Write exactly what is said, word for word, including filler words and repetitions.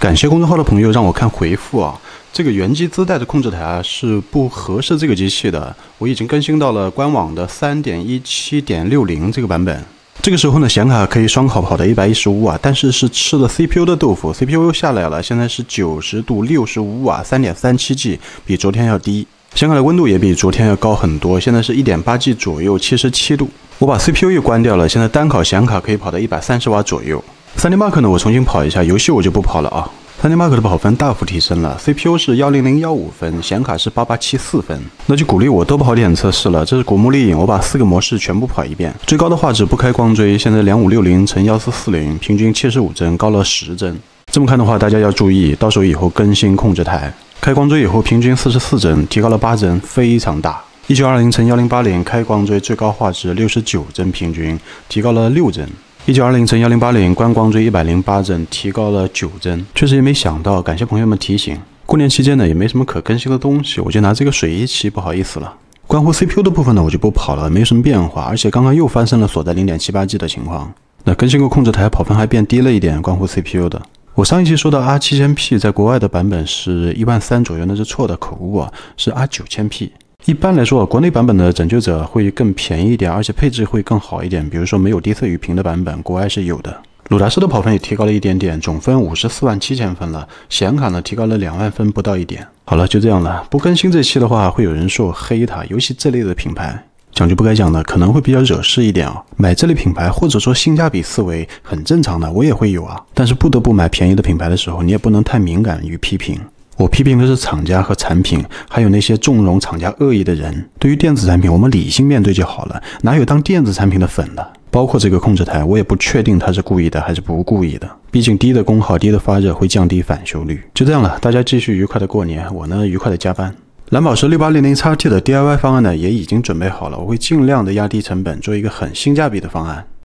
感谢公众号的朋友让我看回复啊，这个原机自带的控制台啊是不合适这个机器的。我已经更新到了官网的 三点一七点六零 这个版本。这个时候呢，显卡可以双烤跑的一百一十五瓦，但是是吃了 C P U 的豆腐 ，C P U 又下来了，现在是九十度六十五瓦 三点三七 G， 比昨天要低。显卡的温度也比昨天要高很多，现在是 一点八 G 左右，七十七度。我把 C P U 又关掉了，现在单烤显卡可以跑到一百三十瓦左右。三 D Mark 呢，我重新跑一下，游戏我就不跑了啊。三 D Mark 的跑分大幅提升了 ，C P U 是一零零一五分，显卡是八八七四分。那就鼓励我多跑点测试了。这是古墓丽影，我把四个模式全部跑一遍。最高的画质不开光追，现在两五六零乘一四四零，平均七十五帧，高了十帧。这么看的话，大家要注意，到时候以后更新控制台。开光追以后，平均四十四帧，提高了八帧，非常大。一九二零乘一零八零开光追最高画质六十九帧，平均提高了六帧。一九二零乘一零八零关光追一百零八帧，提高了九帧。确实也没想到，感谢朋友们提醒。过年期间呢，也没什么可更新的东西，我就拿这个水一期，不好意思了。关乎 C P U 的部分呢，我就不跑了，没什么变化，而且刚刚又发生了锁在 零点七八 G 的情况。那更新过控制台，跑分还变低了一点，关乎 C P U 的。我上一期说的 R 七千 P 在国外的版本是一万三左右，那是错的，口误啊，是 R 九千 P。一般来说，国内版本的拯救者会更便宜一点，而且配置会更好一点。比如说没有低色雨屏的版本，国外是有的。鲁达斯的跑分也提高了一点点，总分五十四万七千分了。显卡呢提高了两万分不到一点。好了，就这样了。不更新这期的话，会有人说我黑它。尤其这类的品牌，讲句不该讲的，可能会比较惹事一点啊。买这类品牌或者说性价比思维很正常的，我也会有啊。但是不得不买便宜的品牌的时候，你也不能太敏感于批评。我批评的是厂家和产品，还有那些纵容厂家恶意的人。对于电子产品，我们理性面对就好了，哪有当电子产品的粉的？包括这个控制台，我也不确定它是故意的还是不故意的。毕竟低的功耗、低的发热会降低返修率。就这样了，大家继续愉快的过年，我呢愉快的加班。蓝宝石 六八零零 X T 的 D I Y 方案呢也已经准备好了，我会尽量的压低成本，做一个很性价比的方案。